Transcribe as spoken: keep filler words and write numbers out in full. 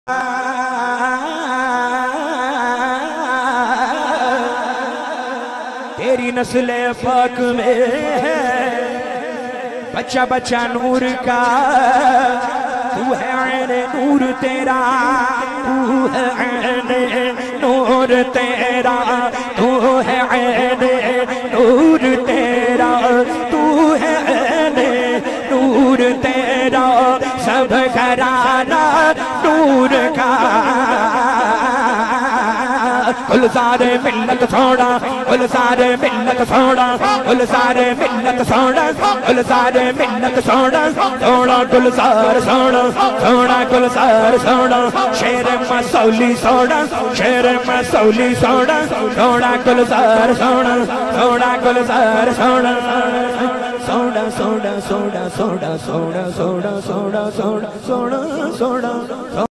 تیری نسل پاک میں بچہ بچہ نور کا، تو ہے عین نور تیرا، تو ہے عین نور تیرا، تو ہے عین نور تیرا، تو ہے عین نور تیرا، سب گھرانہ نور کا۔ گلزار ملت سونا، گلزار ملت سونا، گلزار ملت سونا، گلزار ملت سونا، سونا گلزار سونا، سونا گلزار سونا، شیر مسولی سونا، شیر مسولی سونا، سونا گلزار سونا، سونا گلزار سونا، سونا سونا سونا سونا سونا سونا سونا سونا سونا سونا